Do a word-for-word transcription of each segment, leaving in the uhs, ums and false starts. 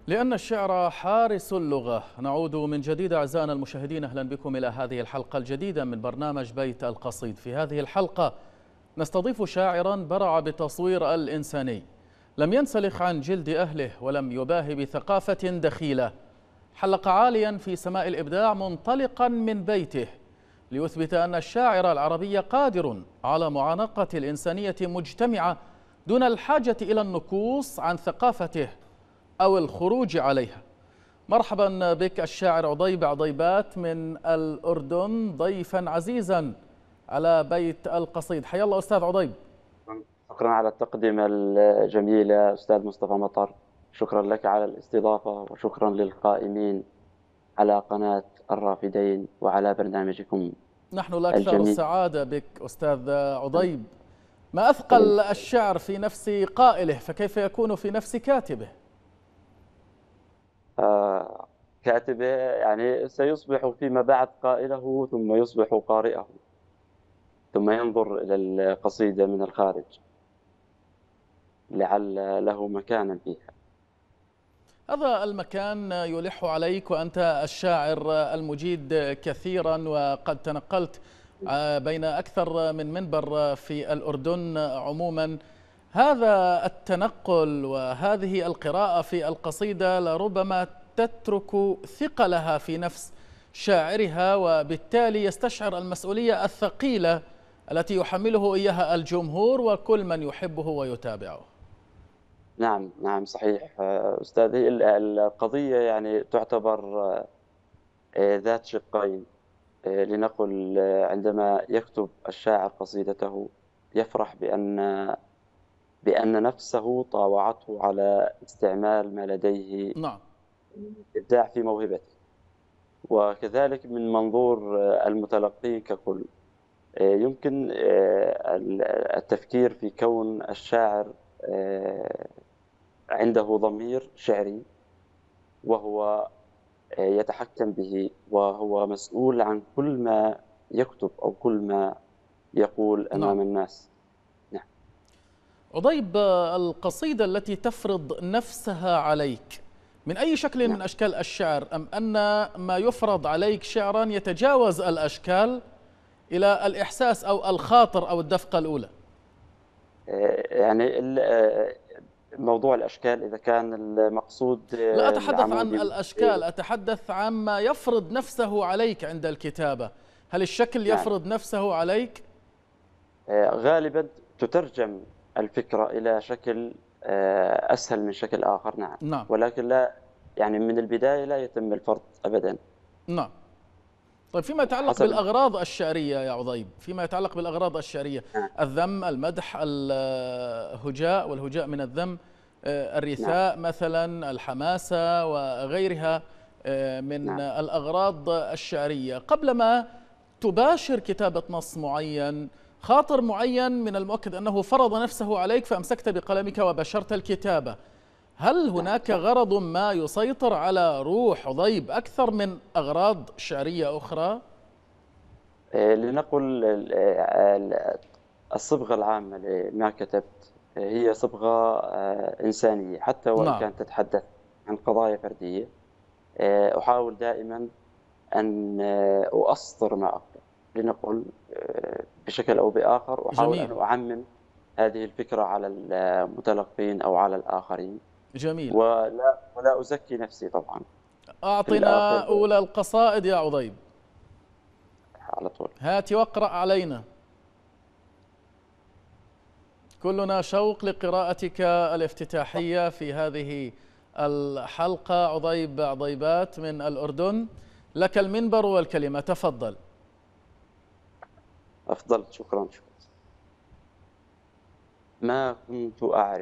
لأن الشعر حارس اللغة. نعود من جديد أعزائنا المشاهدين، أهلا بكم إلى هذه الحلقة الجديدة من برنامج بيت القصيد. في هذه الحلقة نستضيف شاعرا برع بالتصوير الإنساني، لم ينسلخ عن جلد أهله ولم يباهي بثقافة دخيلة، حلق عاليا في سماء الإبداع منطلقا من بيته ليثبت أن الشاعر العربي قادر على معانقة الإنسانية مجتمعة دون الحاجة إلى النكوص عن ثقافته أو الخروج عليها. مرحبا بك الشاعر عضيب عضيبات من الأردن، ضيفا عزيزا على بيت القصيد. حيا الله أستاذ عضيب. شكرا على التقدمة الجميلة أستاذ مصطفى مطر، شكرا لك على الاستضافة، وشكرا للقائمين على قناة الرافدين وعلى برنامجكم نحن الأكثر الجميل. سعادة بك أستاذ عضيب. ما أثقل الشعر في نفس قائله فكيف يكون في نفس كاتبه؟ آه كاتبه يعني سيصبح فيما بعد قائله، ثم يصبح قارئه، ثم ينظر إلى القصيدة من الخارج لعل له مكانا فيها. هذا المكان يلح عليك وأنت الشاعر المجيد كثيرا، وقد تنقلت بين أكثر من منبر في الأردن عموما. هذا التنقل وهذه القراءة في القصيدة لربما تترك ثقلها في نفس شاعرها، وبالتالي يستشعر المسؤولية الثقيلة التي يحمله إياها الجمهور وكل من يحبه ويتابعه. نعم نعم صحيح أستاذي. القضية يعني تعتبر ذات شقين. لنقل عندما يكتب الشاعر قصيدته يفرح بأن بأن نفسه طاوعته على استعمال ما لديه، نعم، إبداع في موهبته، وكذلك من منظور المتلقي ككل يمكن التفكير في كون الشاعر عنده ضمير شعري وهو يتحكم به، وهو مسؤول عن كل ما يكتب أو كل ما يقول نعم. أمام الناس. نعم. عضيب، القصيدة التي تفرض نفسها عليك من أي شكل نعم. من أشكال الشعر، أم أن ما يفرض عليك شعرا يتجاوز الأشكال إلى الإحساس أو الخاطر أو الدفقة الأولى؟ يعني موضوع الأشكال إذا كان المقصود لا أتحدث عن العمودي. الأشكال، أتحدث عما يفرض نفسه عليك عند الكتابة. هل الشكل نعم. يفرض نفسه عليك؟ غالبا تترجم الفكرة إلى شكل أسهل من شكل آخر. نعم. نعم. ولكن لا، يعني من البداية لا يتم الفرض أبدا. نعم. طيب، فيما يتعلق حسب. بالأغراض الشعرية يا عضيب، فيما يتعلق بالأغراض الشعرية، نعم. الذم، المدح، الهجاء والهجاء من الذم، نعم. الرثاء مثلا، الحماسة وغيرها من نعم. الأغراض الشعرية، قبل ما تباشر كتابة نص معين، خاطر معين من المؤكد أنه فرض نفسه عليك فأمسكت بقلمك وبشرت الكتابة. هل هناك غرض ما يسيطر على روح عضيب أكثر من أغراض شعرية أخرى؟ لنقل الصبغة العامة لما كتبت هي صبغة إنسانية، حتى وإن نعم. كانت تتحدث عن قضايا فردية. أحاول دائما أن أؤصر ما أقرأ، لنقل بشكل أو بآخر، وأحاول جميل. أن أعمم هذه الفكرة على المتلقين أو على الآخرين. جميل. ولا ولا أزكي نفسي طبعا. في أعطنا الآخر أولى القصائد يا عضيب. على طول. هات واقرأ علينا، كلنا شوق لقراءتك الافتتاحية في هذه الحلقة. عضيب عضيبات من الأردن، لك المنبر والكلمة، تفضل. أفضل. شكرا شكرا. ما كنت أعرف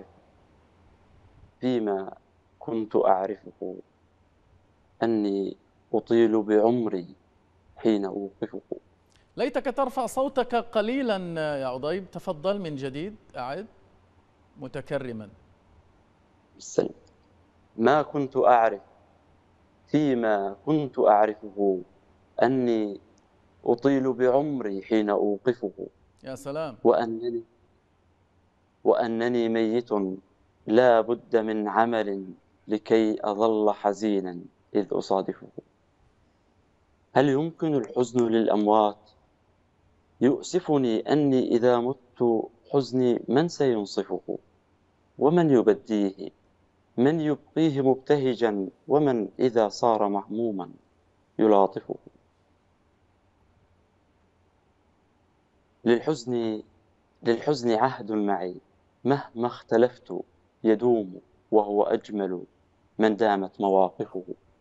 فيما كنت أعرفه أني أطيل بعمري حين أوقفه. ليتك ترفع صوتك قليلا يا عضيب، تفضل من جديد، أعد متكرما. بالسلم. ما كنت أعرف فيما كنت أعرفه أني أطيل بعمري حين أوقفه، يا سلام. وأنني وأنني ميت لا بد من عمل لكي أظل حزينا إذ أصادفه. هل يمكن الحزن للأموات؟ يؤسفني أني إذا مت حزني من سينصفه؟ ومن يبديه؟ من يبقيه مبتهجا؟ ومن إذا صار مهموما يلاطفه؟ للحزن للحزن عهد معي، مهما اختلفت يدوم، وهو أجمل من دامت مواقفه.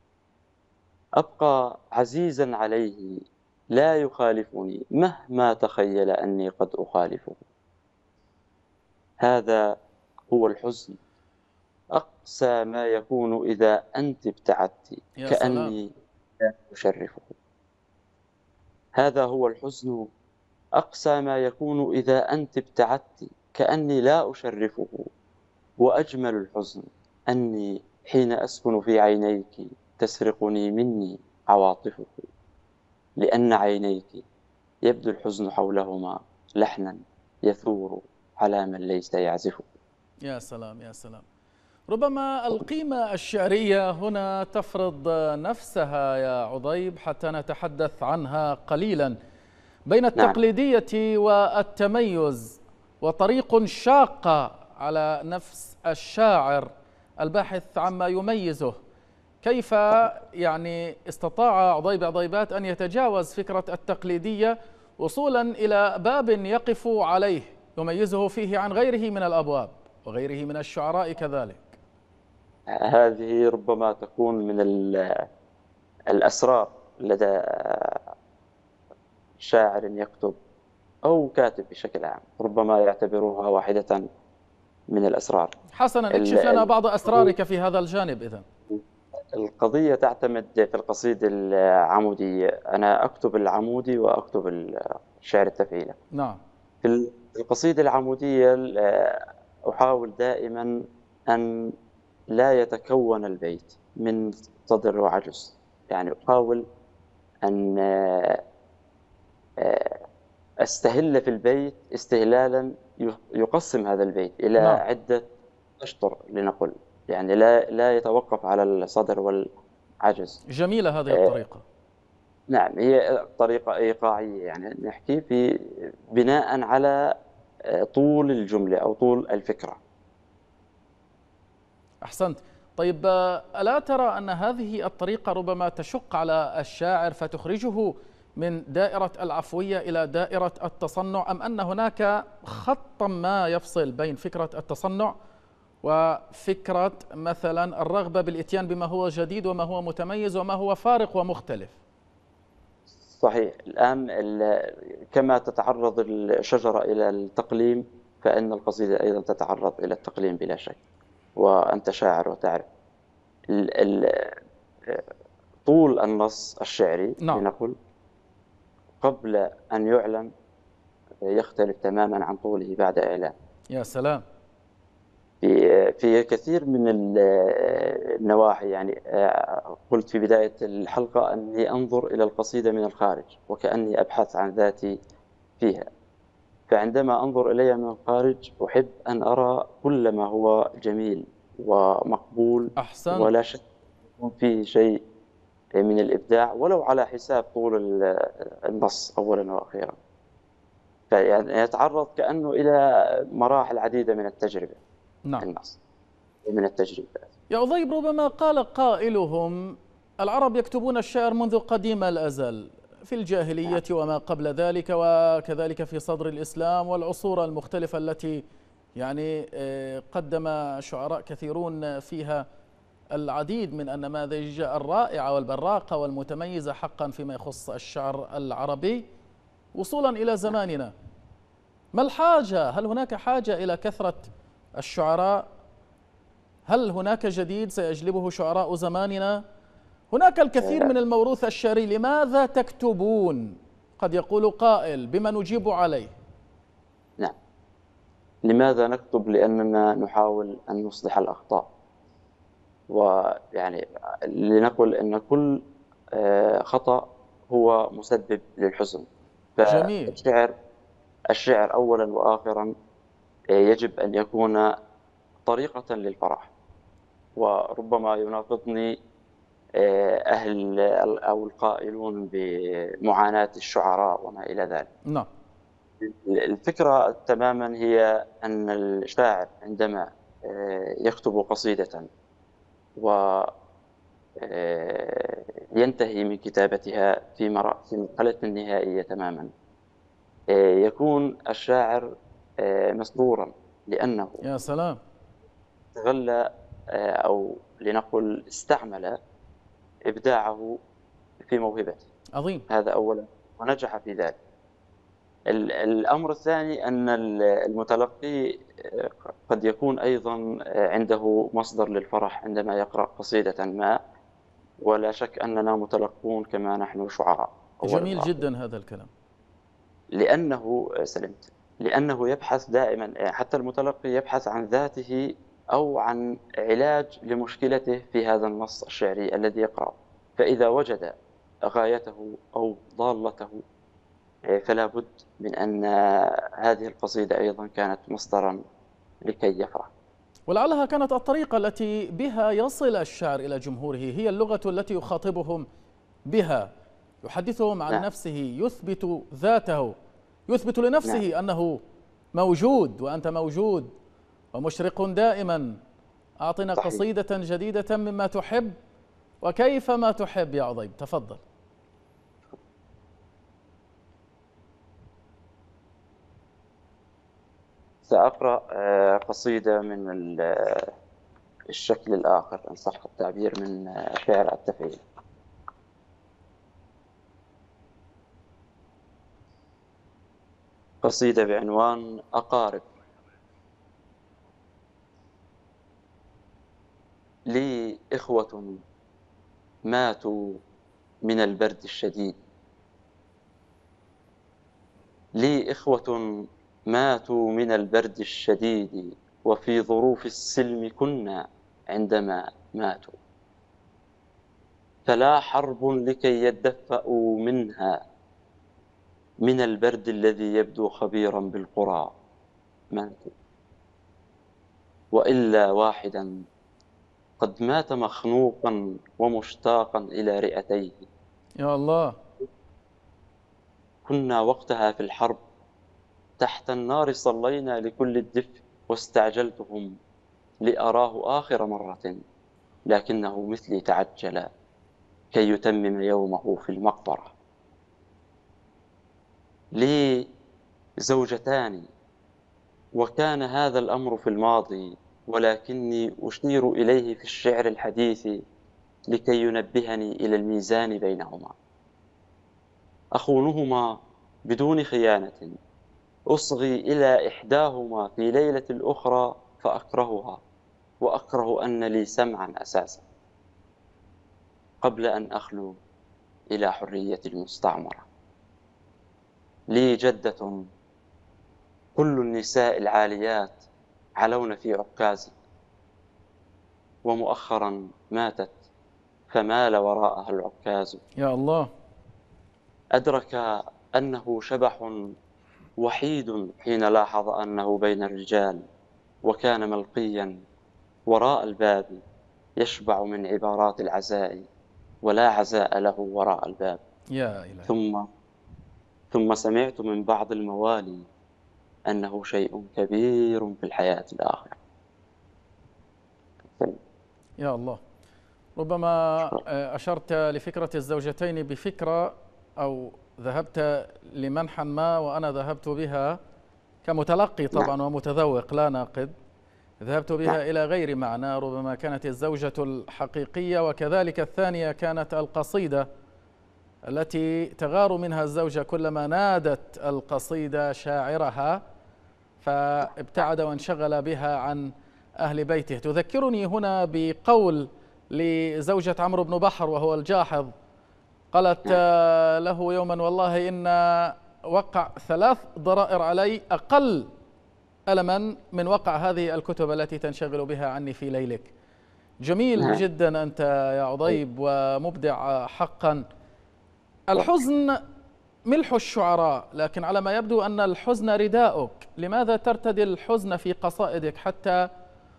أبقى عزيزا عليه لا يخالفني، مهما تخيل أني قد أخالفه. هذا هو الحزن، أقسى ما يكون إذا أنت ابتعدت، يا سلام. كأني لا أشرفه. هذا هو الحزن، أقسى ما يكون إذا أنت ابتعدت، كأني لا أشرفه. وأجمل الحزن أني حين أسكن في عينيك تسرقني مني عواطفه، لأن عينيك يبدو الحزن حولهما لحنا يثور على من ليس يعزفه. يا سلام يا سلام. ربما القيمة الشعرية هنا تفرض نفسها يا عضيب حتى نتحدث عنها قليلا. بين نعم. التقليدية والتميز، وطريق شاقة على نفس الشاعر الباحث عما يميزه. كيف يعني استطاع عضيب عضيبات أن يتجاوز فكرة التقليدية وصولا إلى باب يقف عليه يميزه فيه عن غيره من الأبواب وغيره من الشعراء كذلك؟ هذه ربما تكون من الأسرار لدى شاعر يكتب أو كاتب بشكل عام، ربما يعتبروها واحدة من الأسرار. حسنا، اكشف لنا بعض أسرارك في هذا الجانب. إذن القضية تعتمد في القصيدة العمودية، أنا أكتب العمودي وأكتب الشعر التفعيلي. نعم. في القصيدة العمودية أحاول دائما أن لا يتكون البيت من صدر وعجز، يعني أحاول أن أستهل في البيت استهلالا يقسم هذا البيت إلى نعم. عدة أشطر لنقل، يعني لا لا يتوقف على الصدر والعجز. جميلة هذه الطريقة. نعم، هي طريقة إيقاعية، يعني نحكي في بناء على طول الجملة أو طول الفكرة. أحسنت. طيب، ألا ترى أن هذه الطريقة ربما تشق على الشاعر فتخرجه من دائرة العفوية إلى دائرة التصنع، أم أن هناك خطا ما يفصل بين فكرة التصنع وفكرة مثلا الرغبة بالإتيان بما هو جديد وما هو متميز وما هو فارق ومختلف؟ صحيح. الآن كما تتعرض الشجرة إلى التقليم، فإن القصيدة أيضا تتعرض إلى التقليم بلا شك، وأنت شاعر وتعرف. طول النص الشعري نعم. لنقل قبل أن يعلن يختلف تماما عن طوله بعد إعلان. يا سلام. في في كثير من النواحي، يعني قلت في بداية الحلقة أني أنظر إلى القصيدة من الخارج وكأني أبحث عن ذاتي فيها، فعندما أنظر إليها من الخارج أحب أن أرى كل ما هو جميل ومقبول. أحسنت. ولا شك فيه شيء من الإبداع ولو على حساب طول النص أولا وأخيرا، فيعني يتعرض كأنه إلى مراحل عديدة من التجربة. نعم. النص من التجربة. يا عضيب، ربما قال قائلهم: العرب يكتبون الشعر منذ قديم الأزل، في الجاهلية وما قبل ذلك، وكذلك في صدر الإسلام والعصور المختلفة التي يعني قدم شعراء كثيرون فيها العديد من النماذج الرائعة والبراقة والمتميزة حقا فيما يخص الشعر العربي وصولا إلى زماننا. ما الحاجة؟ هل هناك حاجة إلى كثرة الشعراء؟ هل هناك جديد سيجلبه شعراء زماننا؟ هناك الكثير من الموروث الشعري، لماذا تكتبون؟ قد يقول قائل، بما نجيب عليه؟ نعم، لماذا نكتب؟ لأننا نحاول أن نصلح الأخطاء، ويعني لنقل أن كل خطأ هو مسبب للحزن. جميل. فالشعر الشعر أولا وآخرا يجب أن يكون طريقة للفرح، وربما يناقضني أهل أو القائلون بمعاناة الشعراء وما إلى ذلك. نعم. الفكرة تماما هي أن الشاعر عندما يكتب قصيدة وينتهي من كتابتها في مرحلة النهائية تماما، يكون الشاعر مسرورا لأنه يا سلام استغل أو لنقل استعمل إبداعه في موهبته. عظيم. هذا أولا، ونجح في ذلك. الأمر الثاني أن المتلقي قد يكون أيضا عنده مصدر للفرح عندما يقرأ قصيدة ما، ولا شك أننا متلقون كما نحن شعراء. جميل جدا هذا الكلام. لأنه سلمت لأنه يبحث دائما، حتى المتلقي يبحث عن ذاته أو عن علاج لمشكلته في هذا النص الشعري الذي يقرأ، فإذا وجد غايته أو ضالته فلا بد من أن هذه القصيدة أيضا كانت مصدرا لكي يفرح. ولعلها كانت الطريقة التي بها يصل الشاعر إلى جمهوره، هي اللغة التي يخاطبهم بها، يحدثهم عن نعم. نفسه، يثبت ذاته، يثبت لنفسه نعم. أنه موجود وأنت موجود ومشرق دائما. أعطنا صحيح. قصيدة جديدة مما تحب وكيفما تحب يا عضيب، تفضل. سأقرأ قصيدة من الشكل الآخر إن صح التعبير، من شعر التفعيل. قصيدة بعنوان أقارب. لي إخوة ماتوا من البرد الشديد، لي إخوة ماتوا من البرد الشديد، وفي ظروف السلم كنا عندما ماتوا، فلا حرب لكي يدفأوا منها، من البرد الذي يبدو خبيرا بالقرى ماتوا، وإلا واحدا قد مات مخنوقا ومشتاقا إلى رئتيه. يا الله. كنا وقتها في الحرب تحت النار، صلينا لكل الدفء، واستعجلتهم لأراه آخر مرة، لكنه مثلي تعجل كي يتمم يومه في المقبرة. لي زوجتان وكان هذا الأمر في الماضي، ولكني أشير إليه في الشعر الحديث لكي ينبهني إلى الميزان بينهما. أخونهما بدون خيانة، أصغي إلى إحداهما في ليلة الأخرى فأكرهها، وأكره أن لي سمعا أساسا، قبل أن أخلو إلى حرية المستعمرة. لي جدة كل النساء العاليات علون في عكازي، ومؤخرا ماتت فمال وراءها العكاز. يا الله. أدرك أنه شبح وحيد حين لاحظ أنه بين الرجال، وكان ملقيا وراء الباب يشبع من عبارات العزاء، ولا عزاء له وراء الباب. يا إلهي. ثم ثم سمعت من بعض الموالي أنه شيء كبير في الحياة الآخرة. يا الله. ربما أشرت لفكرة الزوجتين بفكرة، أو ذهبت لمنحا ما وأنا ذهبت بها كمتلقي طبعا ومتذوق لا ناقد، ذهبت بها إلى غير معنى. ربما كانت الزوجة الحقيقية، وكذلك الثانية كانت القصيدة التي تغار منها الزوجة كلما نادت القصيدة شاعرها فابتعد وانشغل بها عن أهل بيته. تذكرني هنا بقول لزوجة عمرو بن بحر وهو الجاحظ، قالت له يوما: والله إن وقع ثلاث ضرائر علي أقل ألما من وقع هذه الكتب التي تنشغل بها عني في ليلك. جميل جدا أنت يا عضيب ومبدع حقا. الحزن ملح الشعراء، لكن على ما يبدو أن الحزن رداؤك. لماذا ترتدي الحزن في قصائدك حتى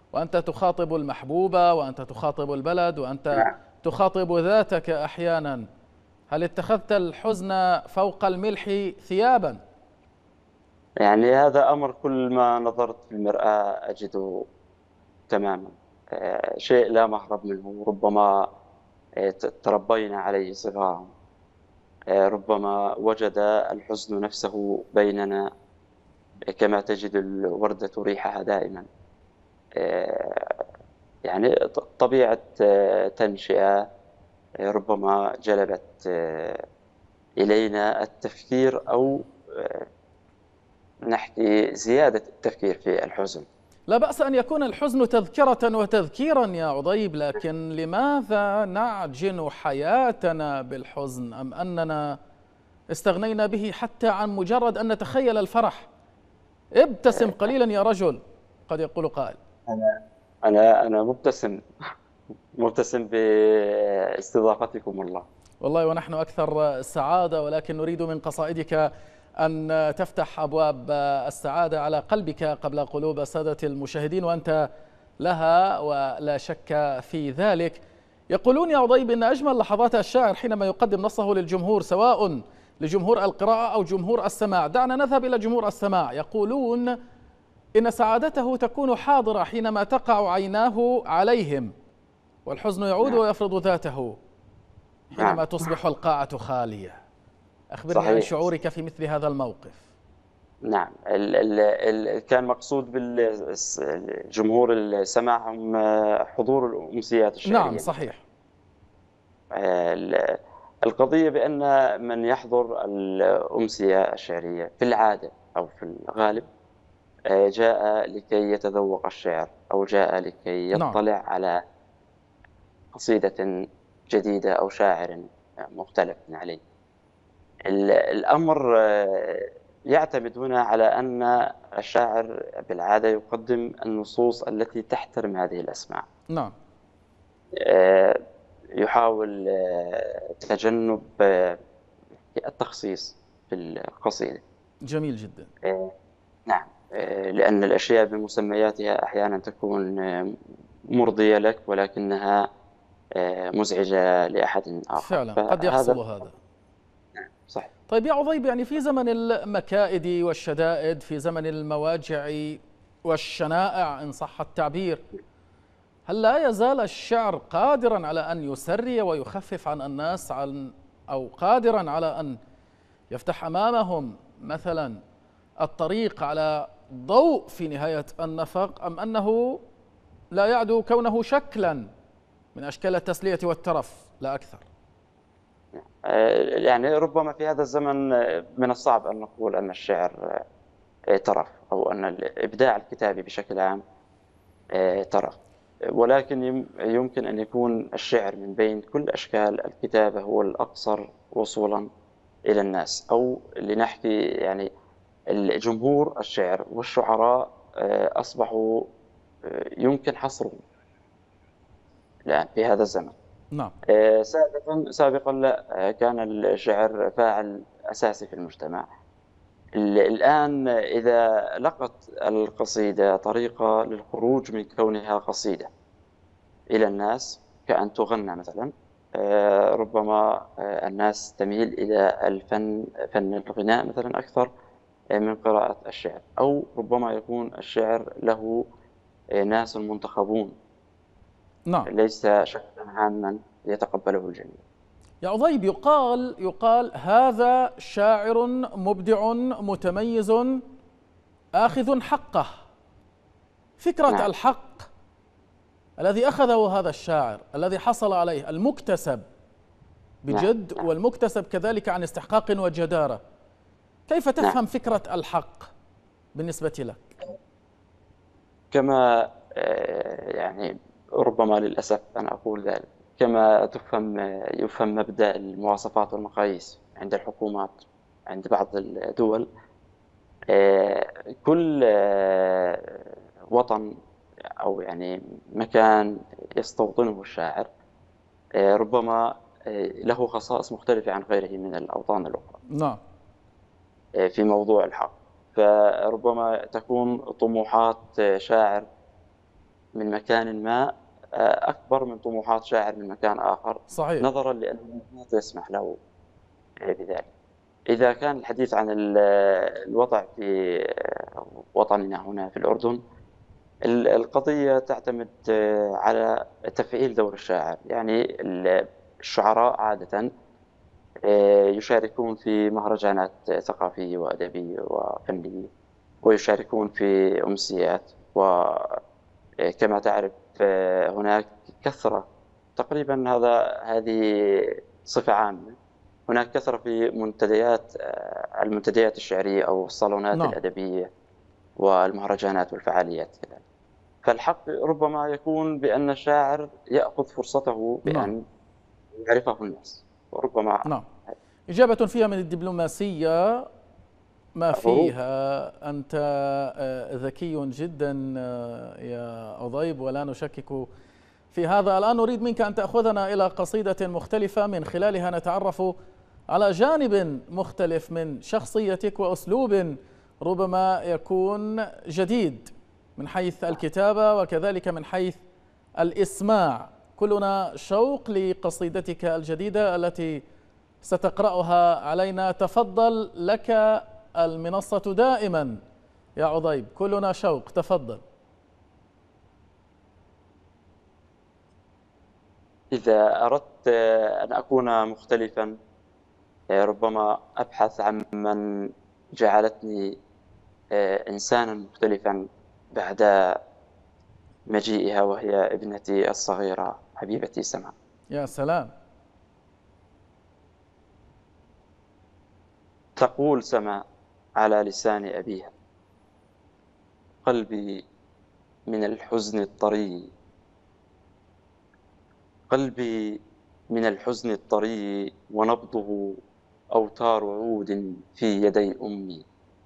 وأنت تخاطب المحبوبة، وأنت تخاطب البلد، وأنت تخاطب ذاتك أحيانا. هل اتخذت الحزن فوق الملح ثيابا؟ يعني هذا أمر كل ما نظرت في المرآة أجده تماما، آه، شيء لا مهرب منه. ربما آه، ت- تربينا عليه صغارا، آه، ربما وجد الحزن نفسه بيننا كما تجد الوردة ريحها دائما. آه، يعني ط- طبيعة آه، تنشئة آه، ربما جلبت آه، إلينا التفكير، أو آه، نحكي زيادة التفكير في الحزن. لا بأس أن يكون الحزن تذكرة وتذكيرا يا عضيب، لكن لماذا نعجن حياتنا بالحزن؟ أم أننا استغنينا به حتى عن مجرد أن نتخيل الفرح؟ ابتسم قليلا يا رجل، قد يقول قائل. أنا أنا أنا مبتسم، مبتسم باستضافتكم والله. والله ونحن أكثر سعادة، ولكن نريد من قصائدك أن تفتح أبواب السعادة على قلبك قبل قلوب السادة المشاهدين، وأنت لها ولا شك في ذلك. يقولون يا عضيب إن أجمل لحظات الشاعر حينما يقدم نصه للجمهور، سواء لجمهور القراءة أو جمهور السماع. دعنا نذهب إلى جمهور السماع. يقولون إن سعادته تكون حاضرة حينما تقع عيناه عليهم، والحزن يعود نعم، ويفرض ذاته نعم، حينما تصبح القاعة خالية. أخبرني عن صحيح. شعورك في مثل هذا الموقف. نعم، ال ال ال كان مقصود بالجمهور السماع هم حضور الأمسيات نعم الشعرية مثلا. صحيح. ال- القضية بأن من يحضر الأمسية الشعرية في العادة أو في الغالب آه، جاء لكي يتذوق الشعر، أو جاء لكي نعم يطلع على قصيدة جديدة أو شاعر مختلف عليه. ال- الأمر آه، يعتمد هنا على أن الشاعر بالعادة يقدم النصوص التي تحترم هذه الأسماع. نعم. آه، يحاول آه، تجنب آه، التخصيص في القصيدة. جميل جدا. آه، نعم، آه، لأن الأشياء بمسمياتها أحيانا تكون آه، مرضية لك، ولكنها آه، مزعجة لأحد آخر، فعلا قد يحصل فهذا هذا. صحيح. طيب يا عضيب، يعني في زمن المكائد والشدائد، في زمن المواجع والشنائع إن صح التعبير، هل لا يزال الشعر قادرا على أن يسري ويخفف عن الناس، عن أو قادرا على أن يفتح أمامهم مثلا الطريق على ضوء في نهاية النفق، أم أنه لا يعدو كونه شكلا من أشكال التسلية والترف لا أكثر؟ آه، يعني ربما في هذا الزمن آه، من الصعب أن نقول أن الشعر آه، ترف، أو أن الإبداع الكتابي بشكل عام آه، ترف. ولكن يم- يمكن أن يكون الشعر من بين كل أشكال الكتابة هو الأقصر وصولا إلى الناس، أو لنحكي يعني الجمهور الشعر والشعراء آه، أصبحوا آه، يمكن حصرهم الآن في هذا الزمن. نعم. آه، سابقا سابقا لا، آه، كان الشعر فاعل أساسي في المجتمع. ال- الآن إذا لقت القصيدة طريقة للخروج من كونها قصيدة إلى الناس، كأن تغنى مثلا، آه، ربما آه، الناس تميل إلى الفن، فن الغناء مثلا، أكثر آه، من قراءة الشعر. أو ربما يكون الشعر له آه، ناس منتخبون، نعم ليس شكلا عاما يتقبله الجميع. يا عضيب، يقال يقال هذا شاعر مبدع متميز آخذ حقه. فكرة نعم، الحق الذي أخذه هذا الشاعر، الذي حصل عليه، المكتسب نعم، بجد نعم، والمكتسب كذلك عن استحقاق وجدارة، كيف نعم. تفهم فكرة الحق بالنسبة لك؟ كما آه، يعني ربما للأسف أنا أقول ذلك، كما تفهم آه، يفهم مبدأ المواصفات والمقاييس عند الحكومات، عند بعض الدول. آه، كل آه، وطن أو يعني مكان يستوطنه الشاعر آه، ربما آه، له خصائص مختلفة عن غيره من الأوطان الأخرى نعم. آه، في موضوع الحق. فربما تكون طموحات آه، شاعر من مكان ما أكبر من طموحات شاعر من مكان آخر، صحيح. نظرا لأن المهنة تسمح له بذلك. إذا كان الحديث عن الوضع في وطننا هنا في الأردن، القضية تعتمد على تفعيل دور الشاعر. يعني الشعراء عادة يشاركون في مهرجانات ثقافية وأدبية وفنية، ويشاركون في أمسيات، وكما تعرف هناك كثرة تقريبا، هذا هذه صفة عامة، هناك كثرة في منتديات المنتديات الشعرية أو الصالونات نعم. الأدبية والمهرجانات والفعاليات كذلك. فالحق ربما يكون بأن الشاعر يأخذ فرصته نعم. بأن يعرفه الناس، وربما نعم. إجابة فيها من الدبلوماسية ما فيها. أنت ذكي جدا يا عضيب، ولا نشكك في هذا. الآن نريد منك أن تأخذنا إلى قصيدة مختلفة من خلالها نتعرف على جانب مختلف من شخصيتك وأسلوب ربما يكون جديد من حيث الكتابة وكذلك من حيث الإسماع. كلنا شوق لقصيدتك الجديدة التي ستقرأها علينا. تفضل، لك المنصة دائما يا عضيب، كلنا شوق. تفضل. إذا أردت أن أكون مختلفا، ربما أبحث عن من جعلتني إنسانا مختلفا بعد مجيئها، وهي ابنتي الصغيرة حبيبتي سما. يا سلام. تقول سما على لسان أبيها: قلبي من الحزن الطري، قلبي من الحزن الطري، ونبضه أوتار عود في يدي أمي.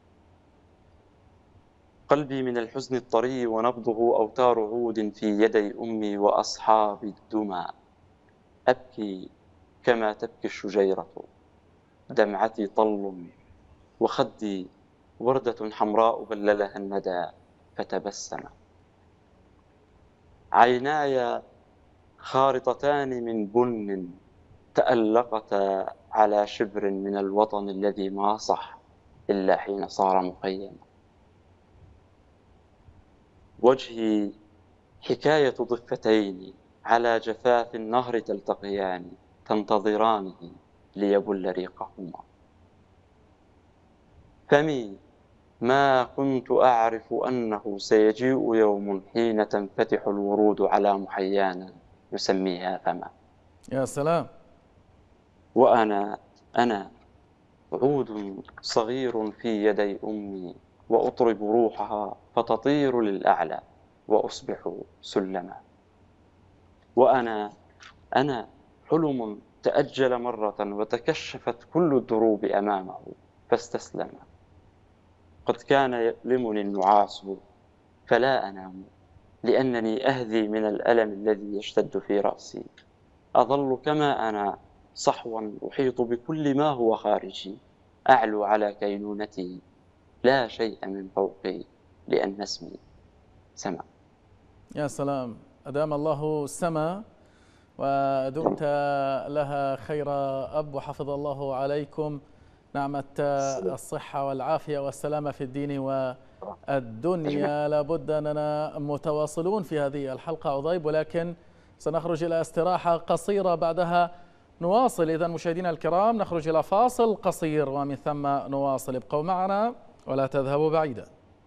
قلبي من الحزن الطري، ونبضه أوتار عود في يدي أمي، وأصحاب الدمى أبكي كما تبكي الشجيرة، دمعتي طل وخدي وردة حمراء بللها الندى فتبسم. عيناي خارطتان من بن تألقتا على شبر من الوطن الذي ما صح إلا حين صار مخيما. وجهي حكاية ضفتين على جفاف النهر تلتقيان، تنتظرانه ليبل ريقهما. فمي ما كنت أعرف أنه سيجيء يوم حين تنفتح الورود على محيانا نسميها فما. يا سلام. وأنا أنا عود صغير في يدي أمي، وأطرب روحها فتطير للأعلى وأصبح سلما. وأنا أنا حلم تأجل مرة، وتكشفت كل الدروب أمامه فاستسلم. قد كان يؤلمني النعاس فلا أنام، لأنني أهذي من الألم الذي يشتد في رأسي. أظل كما أنا صحوا أحيط بكل ما هو خارجي، أعلو على كينونتي، لا شيء من فوقي، لأن اسمي سما. يا سلام. أدام الله السما ودمت لها خير أب، وحفظ الله عليكم نعمة الصحة والعافية والسلامة في الدين والدنيا. لابد أننا متواصلون في هذه الحلقة عضيب، ولكن سنخرج إلى استراحة قصيرة بعدها نواصل. إذن مشاهدينا الكرام نخرج إلى فاصل قصير ومن ثم نواصل. ابقوا معنا ولا تذهبوا بعيدا.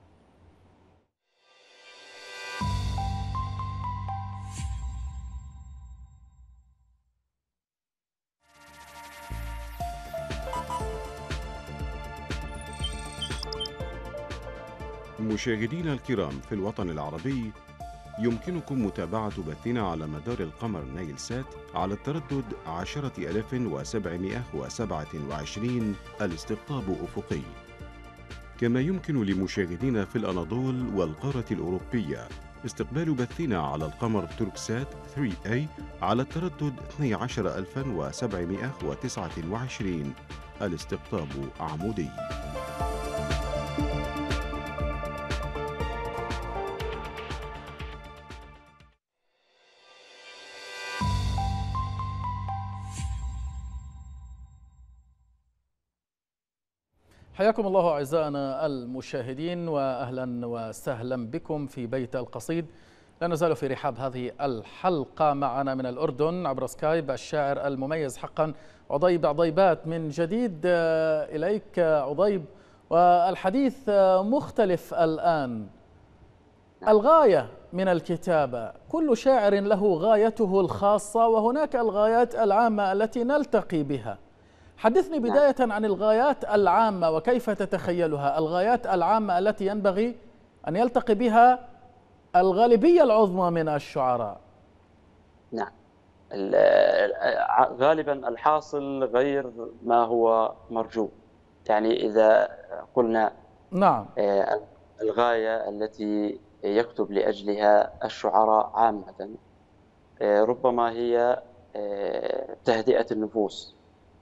مشاهدينا الكرام في الوطن العربي، يمكنكم متابعة بثنا على مدار القمر نايل سات على التردد عشرة آلاف وسبعمائة وسبعة وعشرين الاستقطاب أفقي. كما يمكن لمشاهدينا في الأناضول والقارة الأوروبية استقبال بثنا على القمر توركسات ثري إيه على التردد اثني عشر ألفا وسبعمائة وتسعة وعشرين الاستقطاب عمودي. حياكم الله أعزائنا المشاهدين، وأهلا وسهلا بكم في بيت القصيد. لا نزال في رحاب هذه الحلقة. معنا من الأردن عبر سكايب الشاعر المميز حقا عضيب عضيبات. من جديد إليك عضيب، والحديث مختلف الآن. الغاية من الكتابة، كل شاعر له غايته الخاصة، وهناك الغايات العامة التي نلتقي بها. حدثني بداية عن الغايات العامة وكيف تتخيلها، الغايات العامة التي ينبغي أن يلتقي بها الغالبية العظمى من الشعراء. نعم، غالبا الحاصل غير ما هو مرجو. يعني إذا قلنا نعم الغاية التي يكتب لأجلها الشعراء عامة ربما هي تهدئة النفوس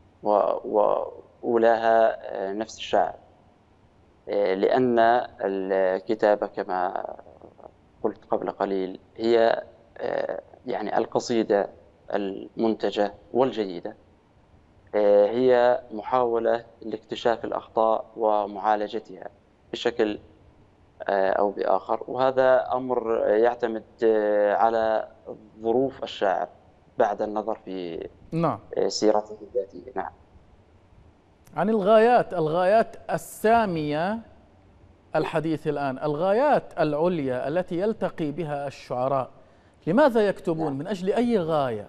وأولاها نفس الشاعر، لأن الكتابة كما قلت قبل قليل هي يعني القصيدة المنتجة والجيدة، هي محاولة لاكتشاف الأخطاء ومعالجتها بشكل أو بآخر، وهذا أمر يعتمد على ظروف الشاعر بعد النظر في نعم سيرته الذاتية. نعم. عن الغايات، الغايات السامية الحديث الآن، الغايات العليا التي يلتقي بها الشعراء، لماذا يكتبون؟ نعم. من أجل أي غاية؟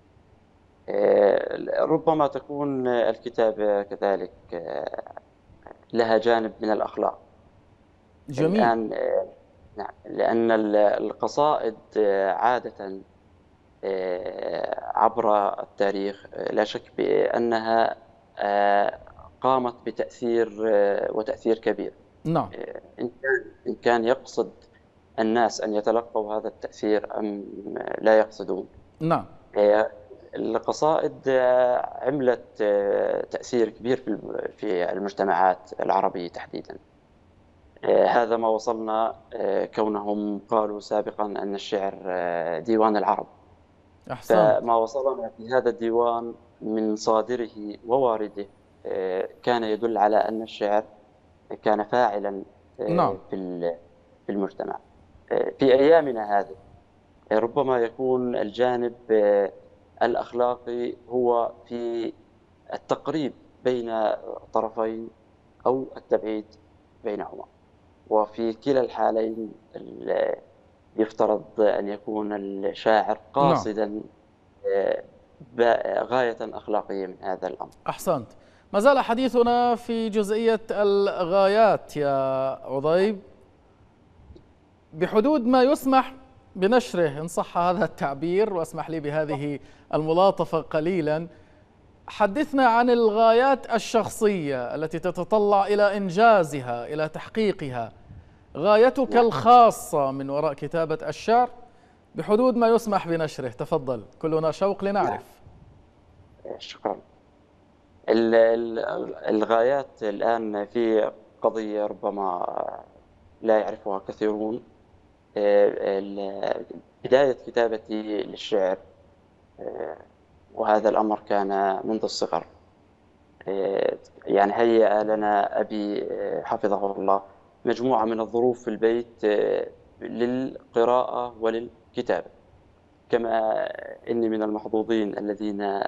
ربما تكون الكتابة كذلك لها جانب من الأخلاق. جميل. الآن نعم، لأن القصائد عادة عبر التاريخ لا شك بأنها قامت بتأثير وتأثير كبير. نعم. إن كان إن كان يقصد الناس أن يتلقوا هذا التأثير أم لا يقصدون. نعم. القصائد عملت تأثير كبير في المجتمعات العربية تحديدا. هذا ما وصلنا كونهم قالوا سابقا أن الشعر ديوان العرب. أحسنت. فما وصلنا في هذا الديوان من صادره ووارده كان يدل على أن الشعر كان فاعلا نعم. في في المجتمع. في أيامنا هذه ربما يكون الجانب الأخلاقي هو في التقريب بين طرفين أو التبعيد بينهما، وفي كلا الحالين يفترض أن يكون الشاعر قاصدا نعم. غاية أخلاقية من هذا الأمر. أحسنت. ما زال حديثنا في جزئية الغايات يا عضيب، بحدود ما يسمح بنشره إن صح هذا التعبير، واسمح لي بهذه الملاطفة قليلا. حدثنا عن الغايات الشخصية التي تتطلع إلى إنجازها، إلى تحقيقها، غايتك الخاصة من وراء كتابة الشعر بحدود ما يسمح بنشره. تفضل، كلنا شوق لنعرف. شكرا. الغايات الآن في قضية ربما لا يعرفها كثيرون. بداية كتابتي للشعر، وهذا الأمر كان منذ الصغر، يعني هيأ لنا أبي حفظه الله مجموعة من الظروف في البيت للقراءة وللكتابة، كما إني من المحظوظين الذين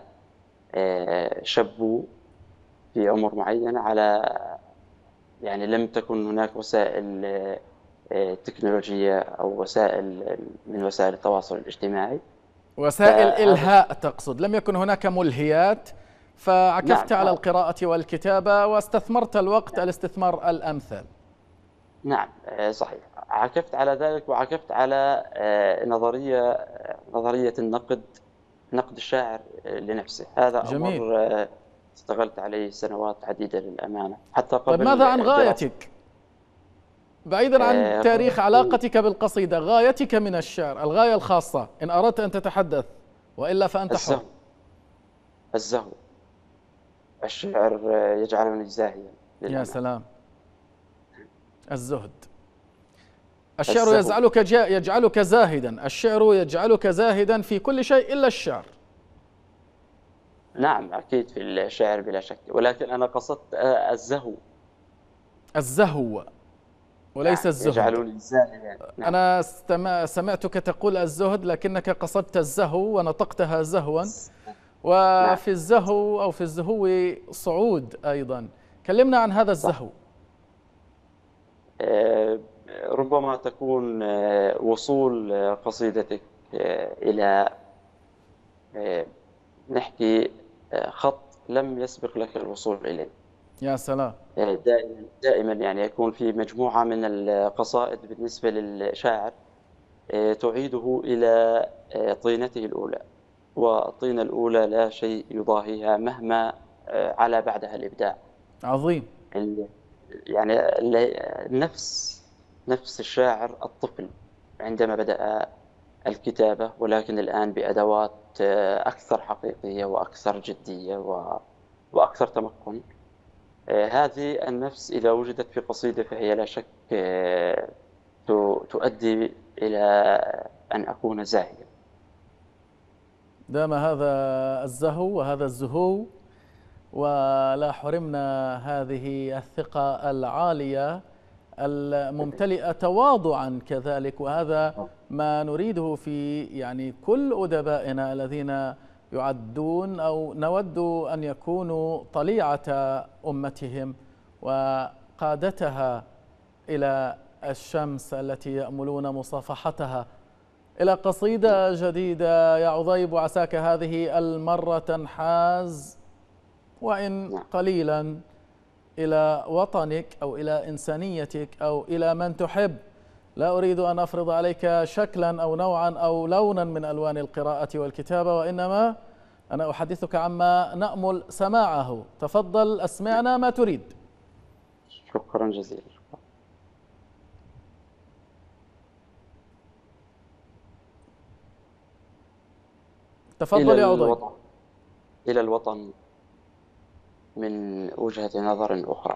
شبوا في عمر معينة على يعني لم تكن هناك وسائل تكنولوجية أو وسائل من وسائل التواصل الاجتماعي، وسائل إلهاء تقصد، لم يكن هناك ملهيات، فعكفت نعم. على القراءة والكتابة واستثمرت الوقت الاستثمار الأمثل. نعم صحيح، عكفت على ذلك، وعكفت على نظرية نظرية النقد، نقد الشاعر لنفسه. هذا جميل. أمر اشتغلت عليه سنوات عديدة للأمانة، حتى قبل. طيب ماذا عن غايتك؟ بعيدا عن تاريخ علاقتك بالقصيدة، غايتك من الشعر، الغاية الخاصة إن أردت أن تتحدث، وإلا فأنت حر. الزهو. الشعر يجعلني زاهيا. يا سلام. الزهد. الشعر يجعلك يجعلك زاهدا، الشعر يجعلك زاهدا في كل شيء إلا الشعر. نعم أكيد في الشعر بلا شك، ولكن أنا قصدت الزهو الزهو وليس نعم، الزهد. يجعلوني زاهدا. نعم. أنا استمع سمعتك تقول الزهد لكنك قصدت الزهو ونطقتها زهوا، نعم. وفي الزهو أو في الزهو صعود أيضا. كلمنا عن هذا صح. الزهو. آه، ربما تكون آه، وصول آه، قصيدتك آه، إلى آه، نحكي آه، خط لم يسبق لك الوصول إليه. يا سلام. آه، دائما دائما يعني يكون في مجموعة من القصائد بالنسبة للشاعر آه، تعيده إلى آه، طينته الأولى، والطينة الأولى لا شيء يضاهيها مهما آه، على بعدها الإبداع. عظيم. ال- يعني ال- نفس نفس الشاعر الطفل عندما بدأ الكتابة، ولكن الآن بأدوات آه، أكثر حقيقية وأكثر جدية و- وأكثر تمكن. آه، هذه النفس إذا وجدت في قصيدة فهي لا شك آه، ت- تؤدي إلى أن أكون زاهيا. دام هذا الزهو وهذا الزهو، ولا حرمنا هذه الثقة العالية الممتلئة تواضعا كذلك، وهذا ما نريده في يعني كل أدبائنا الذين يعدون أو نود أن يكونوا طليعة أمتهم وقادتها إلى الشمس التي يأملون مصافحتها. إلى قصيدة جديدة يا عضيب، وعساك هذه المرة تنحاز وإن قليلا إلى وطنك أو إلى إنسانيتك أو إلى من تحب. لا أريد أن أفرض عليك شكلا أو نوعا أو لونا من ألوان القراءة والكتابة، وإنما أنا أحدثك عما نأمل سماعه. تفضل أسمعنا ما تريد. شكرا جزيلا. تفضل إلى يا عضيب. الوطن إلى الوطن من وجهة نظر أخرى.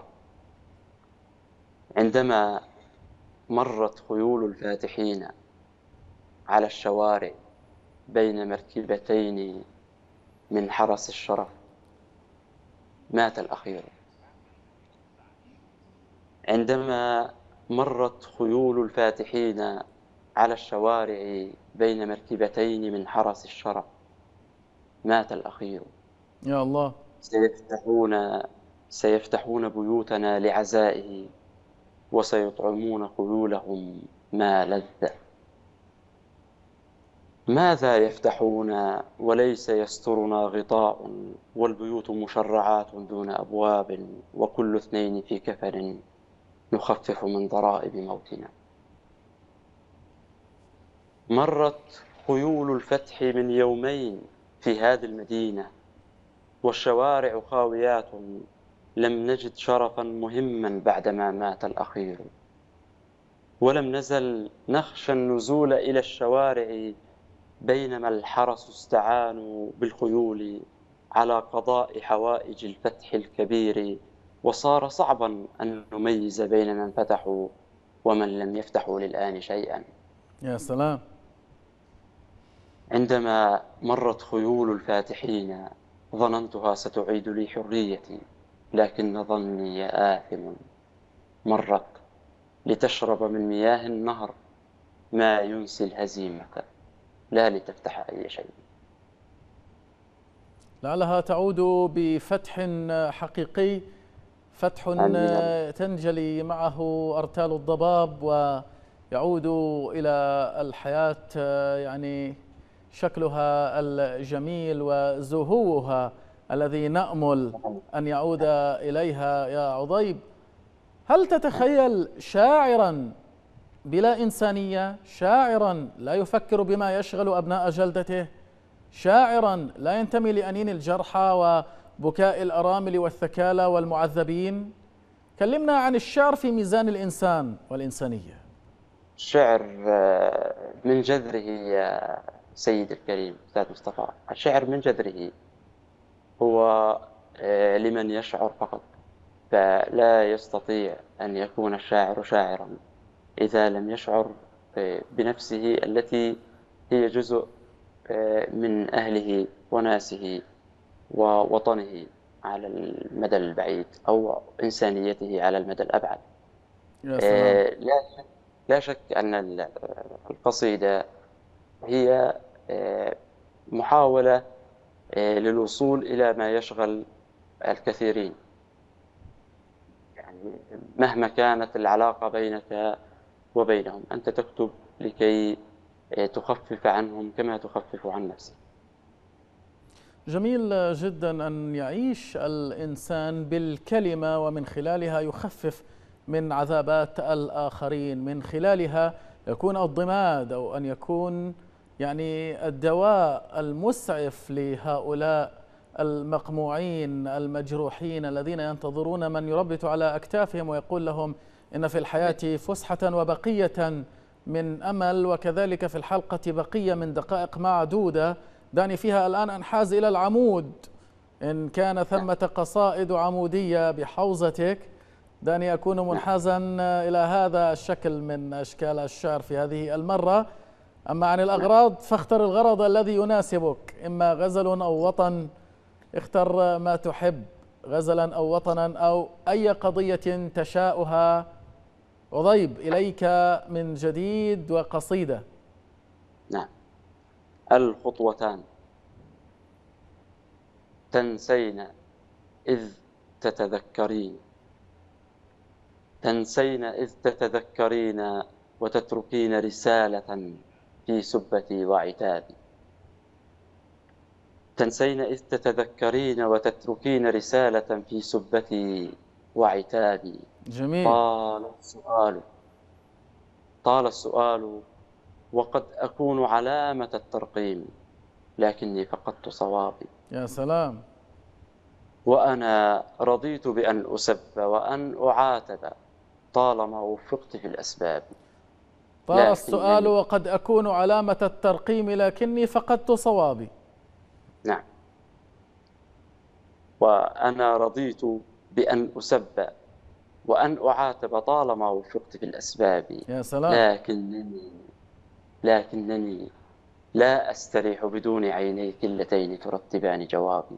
عندما مرت خيول الفاتحين على الشوارع بين مركبتين من حرس الشرف، مات الأخير. عندما مرت خيول الفاتحين على الشوارع بين مركبتين من حرس الشرف، مات الأخير. يا الله. سيفتحون سيفتحون بيوتنا لعزائه، وسيطعمون خيولهم ما لذ. ماذا يفتحون وليس يسترنا غطاء، والبيوت مشرعات دون أبواب، وكل اثنين في كفن نخفف من ضرائب موتنا. مرت خيول الفتح من يومين في هذه المدينة، والشوارع خاويات، لم نجد شرفا مهما بعدما مات الأخير. ولم نزل نخشى النزول إلى الشوارع، بينما الحرس استعانوا بالخيول على قضاء حوائج الفتح الكبير. وصار صعبا أن نميز بين من فتحوا ومن لم يفتحوا للآن شيئا. يا سلام. عندما مرت خيول الفاتحين ظننتها ستعيد لي حريتي، لكن ظني آثم. مرت لتشرب من مياه النهر ما ينسي الهزيمة، لا لتفتح أي شيء. لعلها تعود بفتح حقيقي، فتح آمين. تنجلي معه أرتال الضباب ويعود إلى الحياة يعني شكلها الجميل وزهوها الذي نأمل أن يعود إليها. يا عضيب، هل تتخيل شاعرا بلا إنسانية، شاعرا لا يفكر بما يشغل أبناء جلدته، شاعرا لا ينتمي لأنين الجرحى وبكاء الأرامل والثكالى والمعذبين؟ كلمنا عن الشعر في ميزان الإنسان والإنسانية. الشعر من جذره يا سيد الكريم أستاذ مصطفى، الشعر من جذره هو لمن يشعر فقط، فلا يستطيع أن يكون الشاعر شاعرا إذا لم يشعر بنفسه التي هي جزء من أهله وناسه ووطنه على المدى البعيد أو إنسانيته على المدى الأبعد. يا سلام. آه، لا شك لا شك أن ال- القصيدة هي آه، محاولة آه، للوصول إلى ما يشغل الكثيرين. يعني مهما كانت العلاقة بينك وبينهم، أنت تكتب لكي آه، تخفف عنهم كما تخفف عن نفسك. جميل جدا أن يعيش الإنسان بالكلمة ومن خلالها يخفف من عذابات الآخرين، من خلالها يكون الضماد أو أن يكون يعني الدواء المسعف لهؤلاء المقموعين المجروحين الذين ينتظرون من يربت على أكتافهم ويقول لهم إن في الحياة فسحة وبقية من أمل، وكذلك في الحلقة بقية من دقائق معدودة، دعني فيها الآن أنحاز إلى العمود، إن كان ثمة قصائد عمودية بحوزتك دعني أكون منحازا إلى هذا الشكل من أشكال الشعر في هذه المرة. أما عن الأغراض فاختر الغرض الذي يناسبك، إما غزل أو وطن، اختر ما تحب، غزلا أو وطنا أو أي قضية تشاؤها. عضيب إليك من جديد وقصيدة. نعم. الخطوتان تنسين إذ تتذكرين، تنسين إذ تتذكرين وتتركين رسالة في سبتي وعتابي، تنسين إذ تتذكرين وتتركين رسالة في سبتي وعتابي. جميل. طال السؤال طال السؤال وقد أكون علامة الترقيم، لكني فقدت صوابي. يا سلام. وأنا رضيت بأن أسب وأن أعاتب طالما وفقت في الأسباب. طال السؤال وقد أكون علامة الترقيم، لكني فقدت صوابي. نعم. وأنا رضيت بأن أسب وأن أعاتب طالما وفقت في الأسباب. يا سلام. لكنني لكنني لا أستريح بدون عينيك اللتين ترتبان جوابي.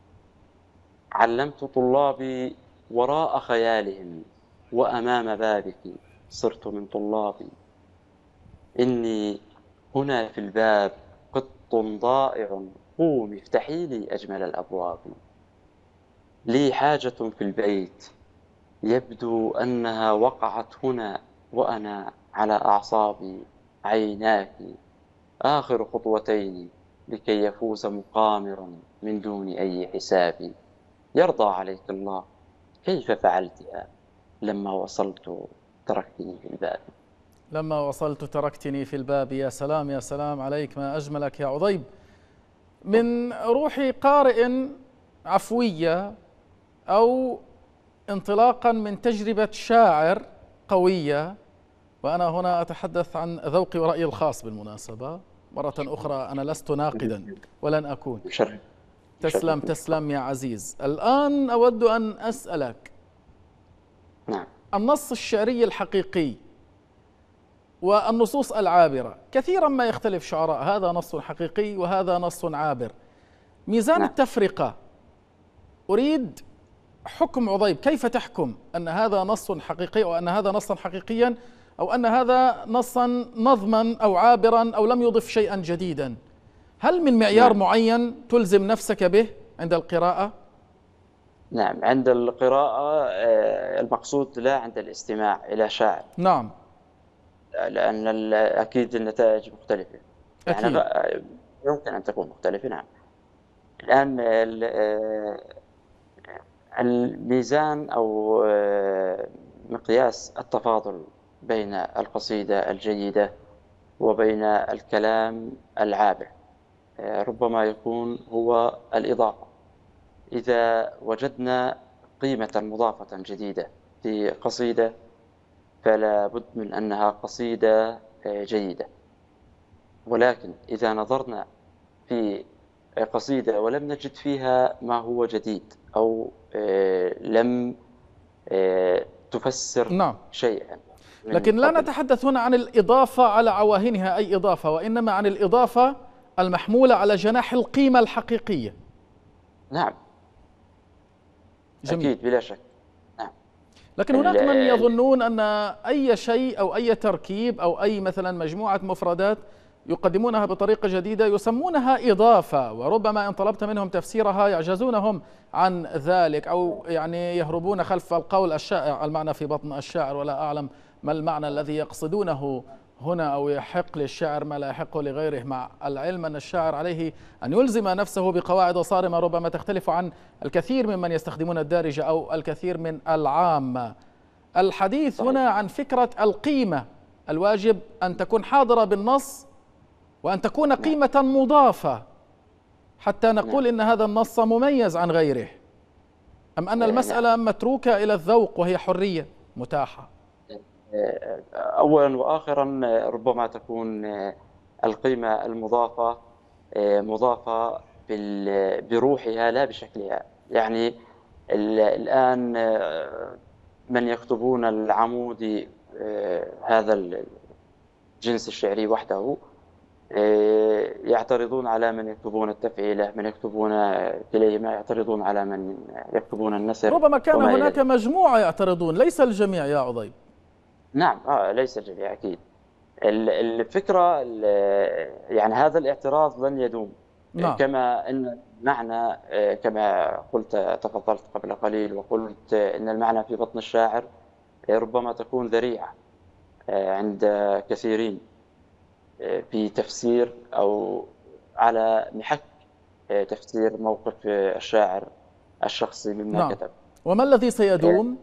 علمت طلابي وراء خيالهم، وأمام بابك صرت من طلابي. إني هنا في الباب قط ضائع، قومي افتحي لي أجمل الأبواب. لي حاجة في البيت يبدو أنها وقعت هنا، وأنا على أعصابي. عيناك آخر خطوتين لكي يفوز مقامر من دون أي حساب. يرضى عليك الله كيف فعلتها، لما وصلت تركتني في الباب. لما وصلت تركتني في الباب. يا سلام يا سلام عليك، ما أجملك يا عضيب. من روح قارئ عفوية أو انطلاقا من تجربة شاعر قوية، وأنا هنا أتحدث عن ذوقي ورأيي الخاص بالمناسبة، مرة أخرى أنا لست ناقدا ولن أكون. تسلم تسلم يا عزيز. الآن أود أن أسألك، نعم. النص الشعري الحقيقي والنصوص العابرة كثيرا ما يختلف شعراء، هذا نص حقيقي وهذا نص عابر، ميزان نعم. التفرقة. أريد حكم عضيب، كيف تحكم أن هذا نص حقيقي أو أن هذا نصا حقيقيا أو أن هذا نصا نظما أو عابرا أو لم يضف شيئا جديدا؟ هل من معيار نعم. معين تلزم نفسك به عند القراءة؟ نعم، عند القراءة المقصود، لا عند الاستماع إلى شاعر. نعم. لأن أكيد النتائج مختلفة. أكيد. يعني يمكن أن تكون مختلفة. نعم. الآن الميزان أو مقياس التفاضل بين القصيدة الجيدة وبين الكلام العابر ربما يكون هو الإضافة. إذا وجدنا قيمة مضافة جديدة في قصيدة فلا بد من أنها قصيدة جيدة. ولكن إذا نظرنا في قصيدة ولم نجد فيها ما هو جديد أو لم تفسر نعم. شيئا، لكن لا نتحدث هنا عن الإضافة على عواهنها أي إضافة، وإنما عن الإضافة المحمولة على جناح القيمة الحقيقية. نعم. جميل. أكيد بلا شك. نعم. لكن هناك من يظنون أن أي شيء أو أي تركيب أو أي مثلا مجموعة مفردات يقدمونها بطريقة جديدة يسمونها إضافة، وربما إن طلبت منهم تفسيرها يعجزونهم عن ذلك، أو يعني يهربون خلف القول الشائع المعنى في بطن الشاعر، ولا أعلم ما المعنى الذي يقصدونه هنا، أو يحق للشاعر ما لا يحق لغيره، مع العلم أن الشاعر عليه أن يلزم نفسه بقواعد صارمة ربما تختلف عن الكثير ممن يستخدمون الدارجة أو الكثير من العامة. الحديث هنا عن فكرة القيمة، الواجب أن تكون حاضرة بالنص وأن تكون قيمة مضافة حتى نقول إن هذا النص مميز عن غيره، أم أن المسألة متروكة إلى الذوق وهي حرية متاحة؟ أولا وآخرا ربما تكون القيمة المضافة مضافة بروحها لا بشكلها. يعني الآن من يكتبون العمودي هذا الجنس الشعري وحده يعترضون على من يكتبون التفعيلة، من يكتبون كليهما يعترضون على من يكتبون النسر. ربما كان هناك مجموعة يعترضون، ليس الجميع يا عضيب. نعم آه ليس الجميع أكيد. الفكرة يعني هذا الاعتراض لن يدوم. نعم. كما أن المعنى كما قلت تفضلت قبل قليل وقلت أن المعنى في بطن الشاعر ربما تكون ذريعة عند كثيرين في تفسير أو على محك تفسير موقف الشاعر الشخصي مما نعم. كتب. وما الذي سيدوم؟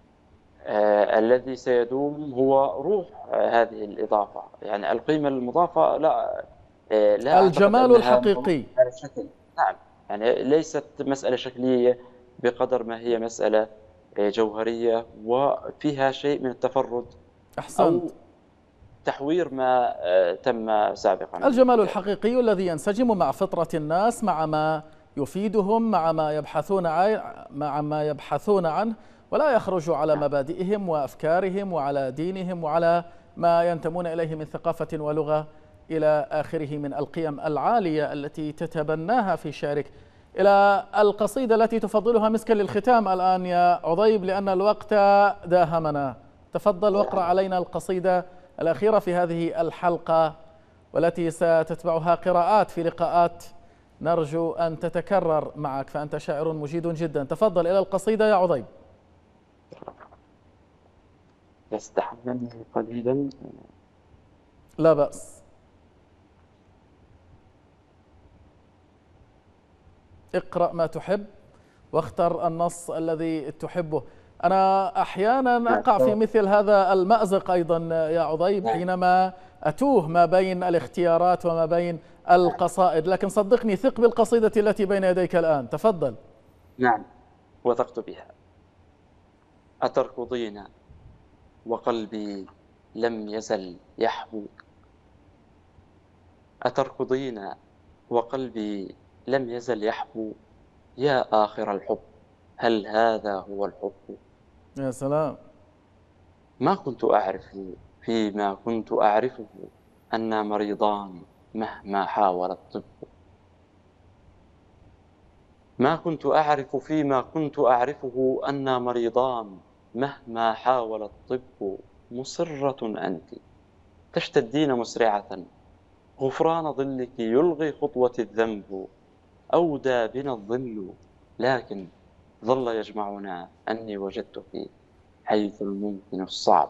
آه الذي سيدوم هو روح آه هذه الإضافة، يعني القيمة المضافة لا آه لا الجمال الحقيقي. نعم، يعني ليست مسألة شكلية بقدر ما هي مسألة آه جوهرية وفيها شيء من التفرد. أحسنت. تحوير ما آه تم سابقا. الجمال الحقيقي الذي ينسجم مع فطرة الناس، مع ما يفيدهم، مع ما يبحثون مع ما يبحثون عنه، ولا يخرج على مبادئهم وأفكارهم وعلى دينهم وعلى ما ينتمون إليه من ثقافة ولغة إلى آخره من القيم العالية التي تتبناها في شعرك. إلى القصيدة التي تفضلها مسكا للختام الآن يا عضيب، لأن الوقت داهمنا. تفضل واقرأ علينا القصيدة الأخيرة في هذه الحلقة، والتي ستتبعها قراءات في لقاءات نرجو أن تتكرر معك، فأنت شاعر مجيد جدا. تفضل إلى القصيدة يا عضيب. يستحملني قليلا. لا بأس. اقرأ ما تحب واختر النص الذي تحبه. أنا أحيانا أقع في مثل هذا المأزق أيضا يا عضيب حينما أتوه ما بين الاختيارات وما بين القصائد، لكن صدقني ثق بالقصيدة التي بين يديك الآن. تفضل. نعم، وثقت بها. أتركضين وقلبي لم يزل يحبو، أتركضين وقلبي لم يزل يحبو، يا آخر الحب هل هذا هو الحب؟ يا سلام. ما كنت أعرف فيما كنت أعرفه أن مريضان مهما حاول الطب، ما كنت أعرف فيما كنت أعرفه أن مريضان مهما حاول الطب، مصرة أنت تشتدين مسرعة، غفران ظلك يلغي خطوة الذنب، أودى بنا الظل لكن ظل يجمعنا أني وجدتك حيث الممكن الصعب.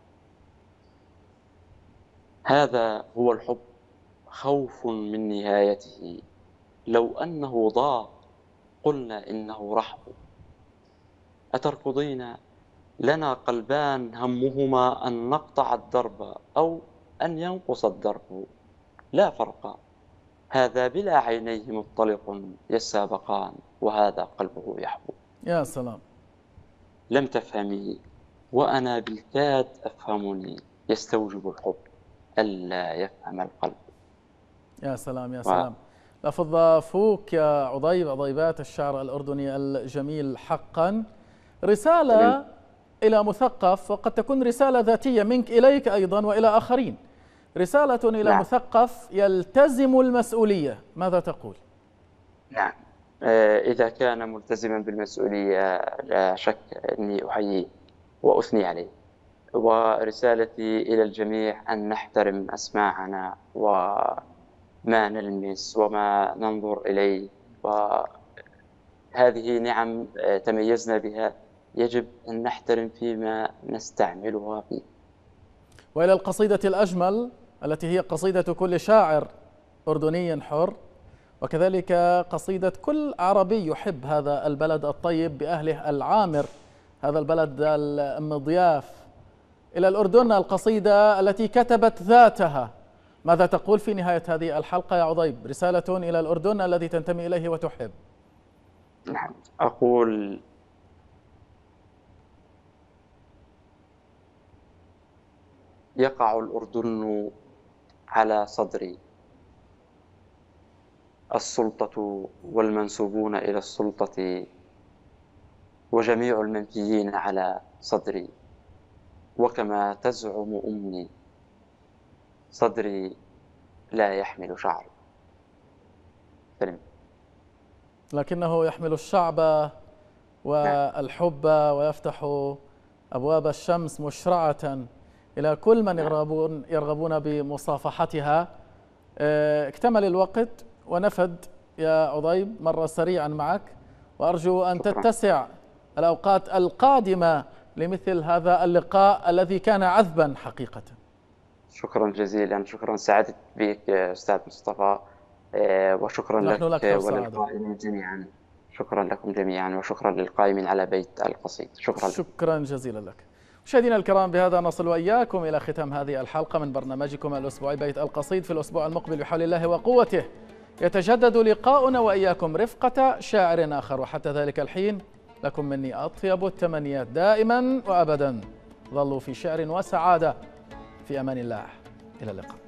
هذا هو الحب، خوف من نهايته، لو أنه ضاق قلنا إنه رحب. أتركضين لنا قلبان همهما أن نقطع الدرب أو أن ينقص الدرب، لا فرق، هذا بلا عينيه مطلق يسابقان وهذا قلبه يحبو. يا سلام. لم تفهمي وأنا بالكاد أفهمني، يستوجب الحب ألا يفهم القلب. يا سلام يا سلام. و... لفظ فوك يا عضيب، عضيبات الشعر الأردني الجميل حقا. رسالة جميل. إلى مثقف، وقد تكون رسالة ذاتية منك إليك أيضا وإلى آخرين، رسالة إلى نعم. مثقف يلتزم المسؤولية، ماذا تقول؟ نعم، إذا كان ملتزما بالمسؤولية لا شك أني أحييه وأثني عليه. ورسالتي إلى الجميع أن نحترم أسماعنا وما نلمس وما ننظر إليه، وهذه نعم تميزنا بها يجب أن نحترم فيما نستعملها فيه. وإلى القصيدة الأجمل التي هي قصيدة كل شاعر أردني حر، وكذلك قصيدة كل عربي يحب هذا البلد الطيب بأهله العامر، هذا البلد المضياف. إلى الأردن القصيدة التي كتبت ذاتها، ماذا تقول في نهاية هذه الحلقة يا عضيب؟ رسالة إلى الأردن الذي تنتمي إليه وتحب. نعم، أقول يقع الأردن على صدري، السلطة والمنسوبون إلى السلطة وجميع المنفيين على صدري، وكما تزعم أمي صدري لا يحمل شعر. سلم. لكنه يحمل الشعب والحب ويفتح أبواب الشمس مشرعة إلى كل من يرغبون يرغبون بمصافحتها. اكتمل الوقت ونفد يا عضيب، مر سريعا معك، وأرجو أن شكرا. تتسع الأوقات القادمة لمثل هذا اللقاء الذي كان عذبا حقيقة. شكرا جزيلا، شكرا، سعدت بك أستاذ مصطفى، وشكرا نحن لك وللقائمين جميعا. شكرا لكم جميعا، وشكرا للقائمين على بيت القصيد. شكرا شكرا جزيلا لك. مشاهدينا الكرام، بهذا نصل وإياكم إلى ختام هذه الحلقة من برنامجكم الأسبوعي بيت القصيد. في الأسبوع المقبل بحول الله وقوته يتجدد لقاؤنا وإياكم رفقة شاعر آخر، وحتى ذلك الحين لكم مني أطيب التمنيات دائما وأبدا. ظلوا في شعر وسعادة، في أمان الله، إلى اللقاء.